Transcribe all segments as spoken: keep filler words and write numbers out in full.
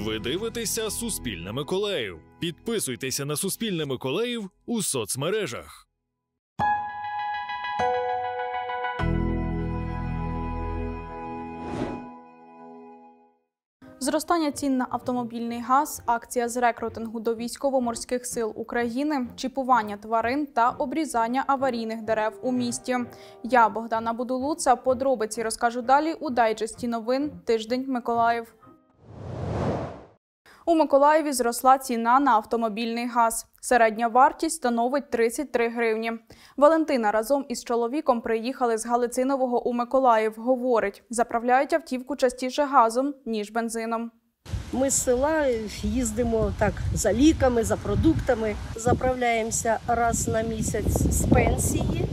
Ви дивитеся «Суспільне Миколаїв». Підписуйтеся на «Суспільне Миколаїв» у соцмережах. Зростання цін на автомобільний газ, акція з рекрутингу до Військово-морських сил України, чіпування тварин та обрізання аварійних дерев у місті. Я, Богдана Будулуца, подробиці розкажу далі у дайджесті новин «Тиждень Миколаїв». У Миколаєві зросла ціна на автомобільний газ. Середня вартість становить тридцять три гривні. Валентина разом із чоловіком приїхали з Галицинового у Миколаїв. Говорить, заправляють автівку частіше газом, ніж бензином. Ми з села їздимо так за ліками, за продуктами. Заправляємося раз на місяць з пенсії,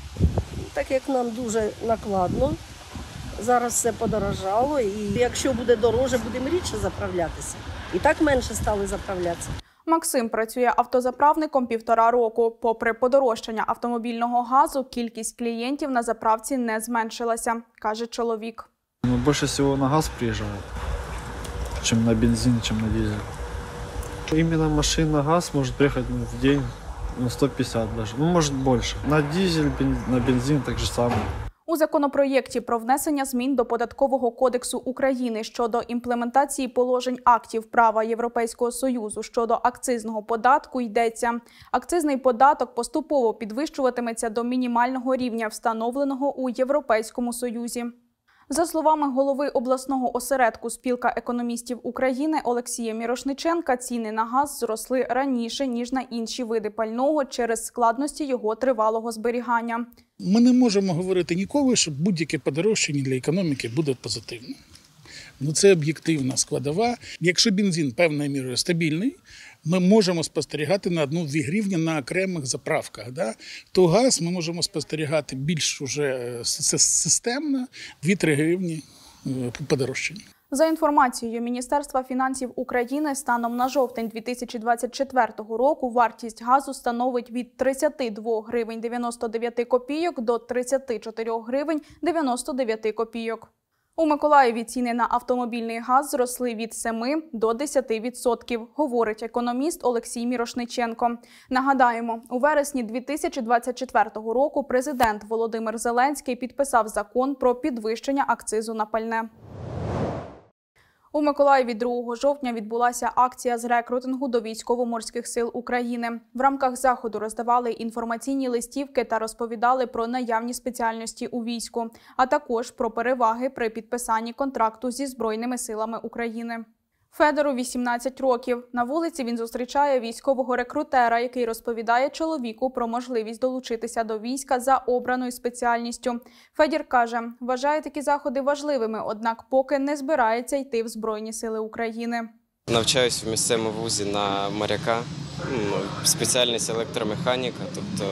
так як нам дуже накладно. Зараз все подорожало і якщо буде дорожче, будемо рідше заправлятися. І так менше стали заправлятися. Максим працює автозаправником півтора року. Попри подорожчання автомобільного газу, кількість клієнтів на заправці не зменшилася, каже чоловік. Ну, більше всього на газ приїжджають, ніж на бензин, ніж на дизель. Іменно машина на газ може приїхати в день ну, сто п'ятдесят навіть, ну може більше. На дизель, на бензин так же само. У законопроєкті про внесення змін до Податкового кодексу України щодо імплементації положень актів права Європейського Союзу щодо акцизного податку йдеться. Акцизний податок поступово підвищуватиметься до мінімального рівня, встановленого у Європейському Союзі. За словами голови обласного осередку Спілка економістів України Олексія Мірошниченка, ціни на газ зросли раніше, ніж на інші види пального через складності його тривалого зберігання. Ми не можемо говорити ніколи, що будь-яке подорожчання для економіки буде позитивним. Ну, це об'єктивна складова. Якщо бензин певною мірою стабільний, ми можемо спостерігати на одну-дві гривні на окремих заправках. Да? То газ ми можемо спостерігати більш уже системно, дві-три гривні подорожчання. За інформацією Міністерства фінансів України, станом на жовтень дві тисячі двадцять четвертого року вартість газу становить від тридцяти двох гривень дев'яносто дев'ять копійок до тридцяти чотирьох гривень дев'яносто дев'ять копійок. У Миколаєві ціни на автомобільний газ зросли від семи до десяти відсотків, говорить економіст Олексій Мірошниченко. Нагадаємо, у вересні дві тисячі двадцять четвертого року президент Володимир Зеленський підписав закон про підвищення акцизу на пальне. У Миколаєві другого жовтня відбулася акція з рекрутингу до Військово-морських сил України. В рамках заходу роздавали інформаційні листівки та розповідали про наявні спеціальності у війську, а також про переваги при підписанні контракту зі Збройними силами України. Федору вісімнадцять років. На вулиці він зустрічає військового рекрутера, який розповідає чоловіку про можливість долучитися до війська за обраною спеціальністю. Федір каже, вважає такі заходи важливими, однак поки не збирається йти в Збройні сили України. Навчаюсь в місцевому вузі на моряка, спеціальність електромеханіка, тобто,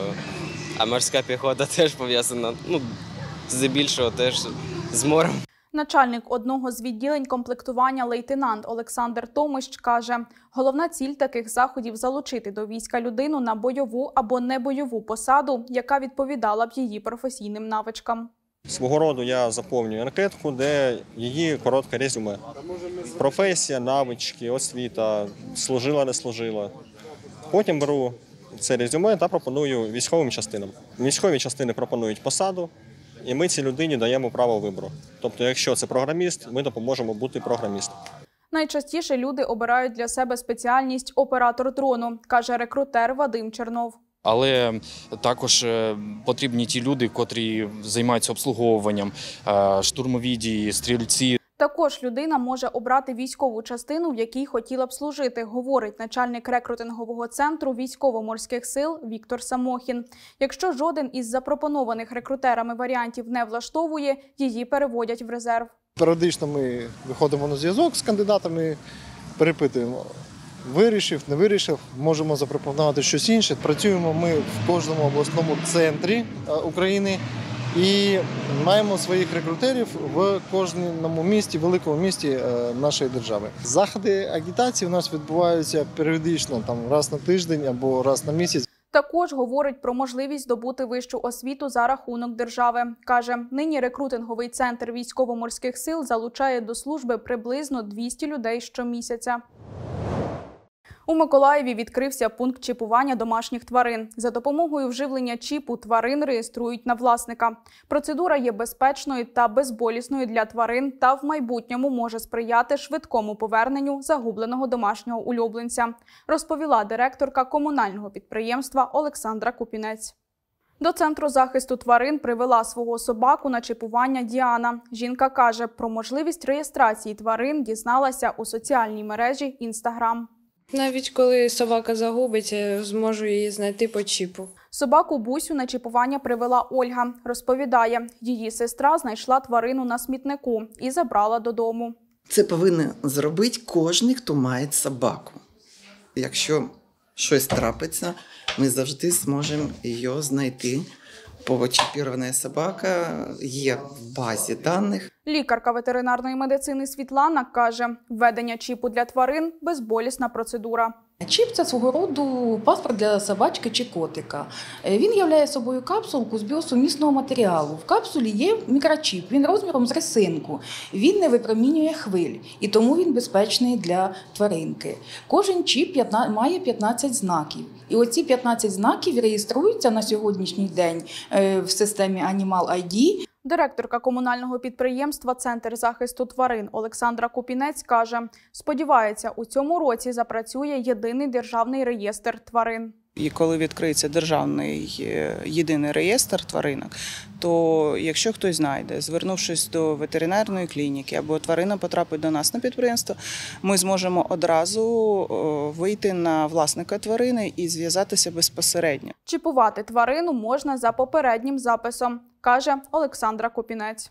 а морська піхота теж пов'язана, ну, здебільшого теж з морем. Начальник одного з відділень комплектування лейтенант Олександр Томищ каже, головна ціль таких заходів – залучити до війська людину на бойову або небойову посаду, яка відповідала б її професійним навичкам. Свого роду я заповнюю анкетку, де її коротке резюме. Професія, навички, освіта, служила, не служила. Потім беру це резюме та пропоную військовим частинам. Військові частини пропонують посаду. І ми цій людині даємо право вибору. Тобто, якщо це програміст, ми допоможемо бути програмістом. Найчастіше люди обирають для себе спеціальність оператор дрону, каже рекрутер Вадим Чернов. Але також потрібні ті люди, котрі займаються обслуговуванням, штурмові дії, стрільці. Також людина може обрати військову частину, в якій хотіла б служити, говорить начальник рекрутингового центру Військово-морських сил Віктор Самохін. Якщо жоден із запропонованих рекрутерами варіантів не влаштовує, її переводять в резерв. Періодично ми виходимо на зв'язок з кандидатами, перепитуємо. Вирішив, не вирішив, можемо запропонувати щось інше. Працюємо ми в кожному обласному центрі України. І маємо своїх рекрутерів в кожному місті, великому місті нашої держави. Заходи агітації у нас відбуваються періодично, там раз на тиждень або раз на місяць. Також говорить про можливість здобути вищу освіту за рахунок держави. Каже, нині рекрутинговий центр військово-морських сил залучає до служби приблизно двісті людей щомісяця. У Миколаєві відкрився пункт чіпування домашніх тварин. За допомогою вживлення чіпу тварин реєструють на власника. Процедура є безпечною та безболісною для тварин та в майбутньому може сприяти швидкому поверненню загубленого домашнього улюбленця, розповіла директорка комунального підприємства Олександра Купінець. До Центру захисту тварин привела свого собаку на чіпування Діана. Жінка каже, про можливість реєстрації тварин дізналася у соціальній мережі Інстаграм. Навіть коли собака загубиться, зможу її знайти по чіпу. Собаку Бусю на чіпування привела Ольга. Розповідає, її сестра знайшла тварину на смітнику і забрала додому. Це повинен зробити кожен, хто має собаку. Якщо щось трапиться, ми завжди зможемо її знайти. Почіпірована собака є в базі даних. Лікарка ветеринарної медицини Світлана каже, введення чіпу для тварин – безболісна процедура. Чіп – це свого роду паспорт для собачки чи котика. Він являє собою капсулку з біосумісного матеріалу. В капсулі є мікрочіп, він розміром з резинку. Він не випромінює хвиль, і тому він безпечний для тваринки. Кожен чіп має п'ятнадцять знаків. І оці п'ятнадцять знаків реєструються на сьогоднішній день в системі Animal ай ді. Директорка комунального підприємства «Центр захисту тварин» Олександра Купінець каже, сподівається, у цьому році запрацює єдиний державний реєстр тварин. І коли відкриється державний єдиний реєстр тваринок, то якщо хтось знайде, звернувшись до ветеринарної клініки або тварина потрапить до нас на підприємство, ми зможемо одразу вийти на власника тварини і зв'язатися безпосередньо. Чіпувати тварину можна за попереднім записом, каже Олександра Купінець.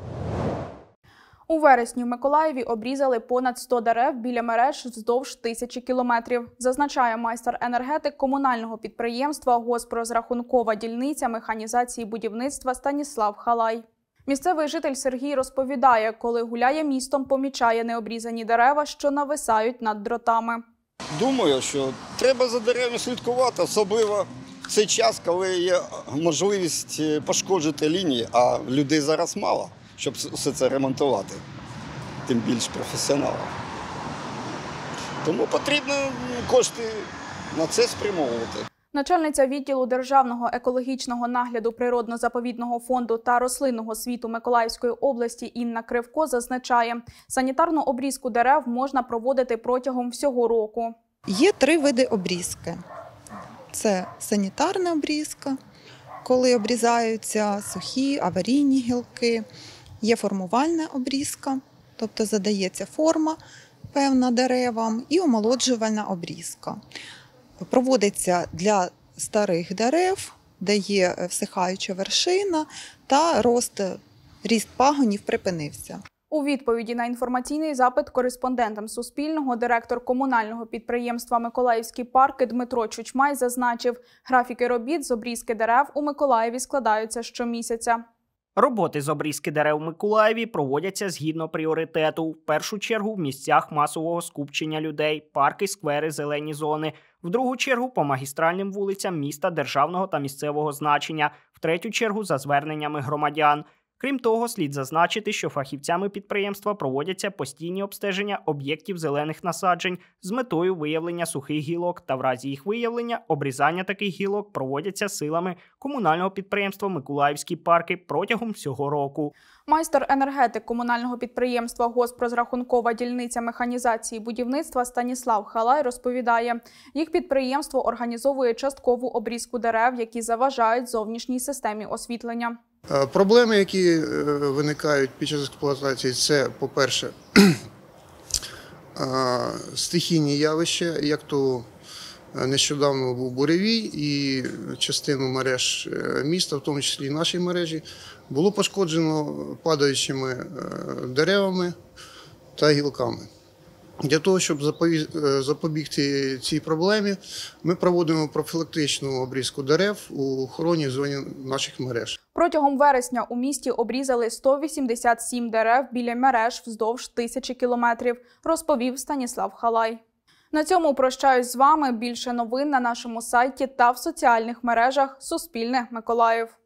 У вересні в Миколаєві обрізали понад сто дерев біля мереж вздовж тисячі кілометрів, зазначає майстер-енергетик комунального підприємства «Госпрозрахункова дільниця механізації будівництва» Станіслав Халай. Місцевий житель Сергій розповідає, коли гуляє містом, помічає необрізані дерева, що нависають над дротами. Думаю, що треба за деревами слідкувати, особливо в цей час, коли є можливість пошкоджити лінії, а людей зараз мало, щоб все це ремонтувати, тим більш професіоналів. Тому потрібно кошти на це спрямовувати. Начальниця відділу Державного екологічного нагляду Природно-заповідного фонду та рослинного світу Миколаївської області Інна Кривко зазначає, санітарну обрізку дерев можна проводити протягом всього року. Є три види обрізки. Це санітарна обрізка, коли обрізаються сухі, аварійні гілки. Є формувальна обрізка, тобто задається форма певна деревам, і омолоджувальна обрізка. Проводиться для старих дерев, де є всихаюча вершина та рост, ріст пагонів припинився. У відповіді на інформаційний запит кореспондентам Суспільного директор комунального підприємства «Миколаївські парки» Дмитро Чучмай зазначив, графіки робіт з обрізки дерев у Миколаєві складаються щомісяця. Роботи з обрізки дерев у Миколаєві проводяться згідно пріоритету. В першу чергу в місцях масового скупчення людей, парки, сквери, зелені зони. В другу чергу по магістральним вулицям міста державного та місцевого значення. В третю чергу за зверненнями громадян. Крім того, слід зазначити, що фахівцями підприємства проводяться постійні обстеження об'єктів зелених насаджень з метою виявлення сухих гілок та в разі їх виявлення обрізання таких гілок проводяться силами комунального підприємства «Миколаївські парки» протягом всього року. Майстер-енергетик комунального підприємства «Госпрозрахункова дільниця механізації будівництва» Станіслав Халай розповідає, їх підприємство організовує часткову обрізку дерев, які заважають зовнішній системі освітлення. Проблеми, які виникають під час експлуатації, це, по-перше, стихійні явища, як то нещодавно був буревій, і частину мереж міста, в тому числі і нашій мережі, було пошкоджено падаючими деревами та гілками. Для того, щоб запобігти цій проблемі, ми проводимо профілактичну обрізку дерев у охоронній зоні наших мереж. Протягом вересня у місті обрізали сто вісімдесят сім дерев біля мереж вздовж тисячі кілометрів, розповів Станіслав Халай. На цьому прощаюсь з вами. Більше новин на нашому сайті та в соціальних мережах Суспільне Миколаїв.